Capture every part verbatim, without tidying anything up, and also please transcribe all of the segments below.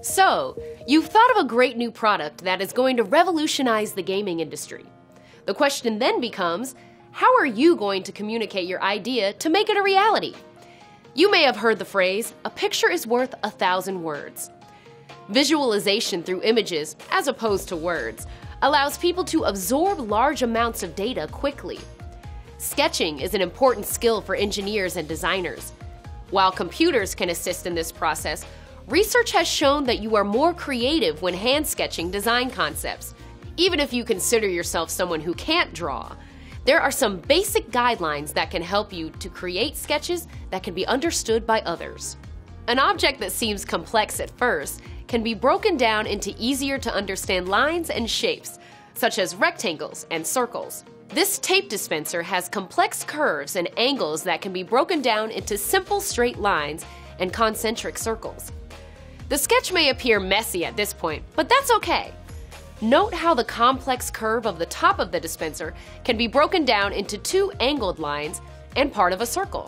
So, you've thought of a great new product that is going to revolutionize the gaming industry. The question then becomes, how are you going to communicate your idea to make it a reality? You may have heard the phrase, a picture is worth a thousand words. Visualization through images, as opposed to words, allows people to absorb large amounts of data quickly. Sketching is an important skill for engineers and designers. While computers can assist in this process, research has shown that you are more creative when hand sketching design concepts. Even if you consider yourself someone who can't draw, there are some basic guidelines that can help you to create sketches that can be understood by others. An object that seems complex at first can be broken down into easier to understand lines and shapes, such as rectangles and circles. This tape dispenser has complex curves and angles that can be broken down into simple straight lines and concentric circles. The sketch may appear messy at this point, but that's okay. Note how the complex curve of the top of the dispenser can be broken down into two angled lines and part of a circle.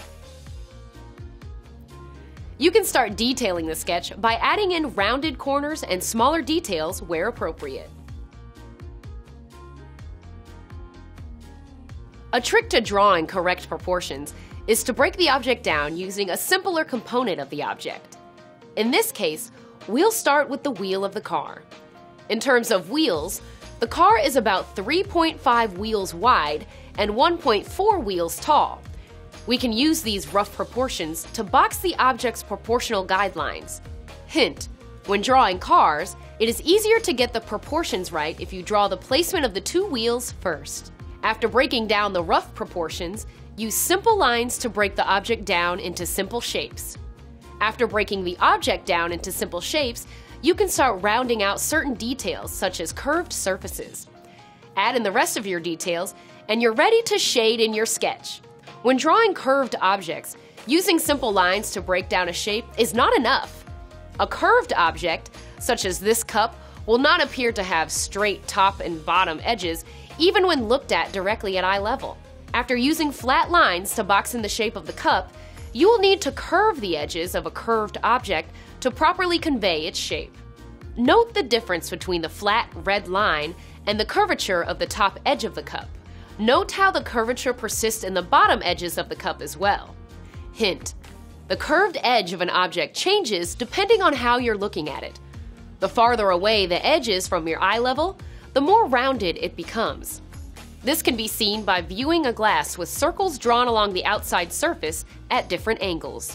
You can start detailing the sketch by adding in rounded corners and smaller details where appropriate. A trick to drawing correct proportions is to break the object down using a simpler component of the object. In this case, we'll start with the wheel of the car. In terms of wheels, the car is about three point five wheels wide and one point four wheels tall. We can use these rough proportions to box the object's proportional guidelines. Hint: when drawing cars, it is easier to get the proportions right if you draw the placement of the two wheels first. After breaking down the rough proportions, use simple lines to break the object down into simple shapes. After breaking the object down into simple shapes, you can start rounding out certain details such as curved surfaces. Add in the rest of your details, and you're ready to shade in your sketch. When drawing curved objects, using simple lines to break down a shape is not enough. A curved object, such as this cup, will not appear to have straight top and bottom edges even when looked at directly at eye level. After using flat lines to box in the shape of the cup, you will need to curve the edges of a curved object to properly convey its shape. Note the difference between the flat red line and the curvature of the top edge of the cup. Note how the curvature persists in the bottom edges of the cup as well. Hint: the curved edge of an object changes depending on how you're looking at it. The farther away the edge is from your eye level, the more rounded it becomes. This can be seen by viewing a glass with circles drawn along the outside surface at different angles.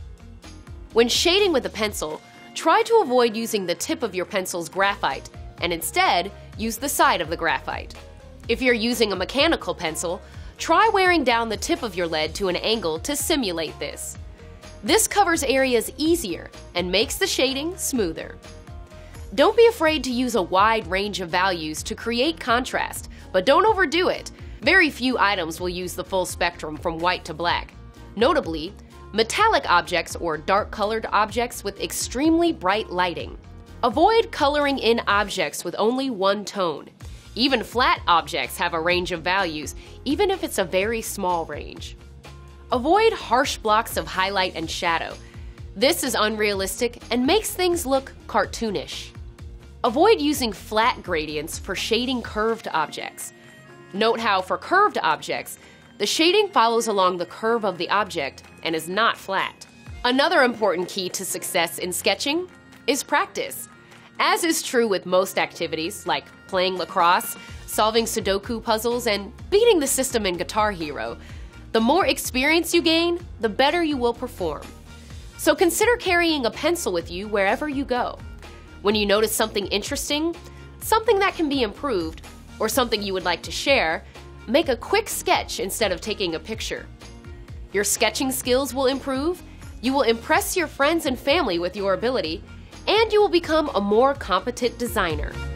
When shading with a pencil, try to avoid using the tip of your pencil's graphite and instead use the side of the graphite. If you're using a mechanical pencil, try wearing down the tip of your lead to an angle to simulate this. This covers areas easier and makes the shading smoother. Don't be afraid to use a wide range of values to create contrast, but don't overdo it. Very few items will use the full spectrum from white to black. Notably, metallic objects or dark-colored objects with extremely bright lighting. Avoid coloring in objects with only one tone. Even flat objects have a range of values, even if it's a very small range. Avoid harsh blocks of highlight and shadow. This is unrealistic and makes things look cartoonish. Avoid using flat gradients for shading curved objects. Note how for curved objects, the shading follows along the curve of the object and is not flat. Another important key to success in sketching is practice. As is true with most activities like playing lacrosse, solving Sudoku puzzles, and beating the system in Guitar Hero, the more experience you gain, the better you will perform. So consider carrying a pencil with you wherever you go. When you notice something interesting, something that can be improved, or something you would like to share, make a quick sketch instead of taking a picture. Your sketching skills will improve, you will impress your friends and family with your ability, and you will become a more competent designer.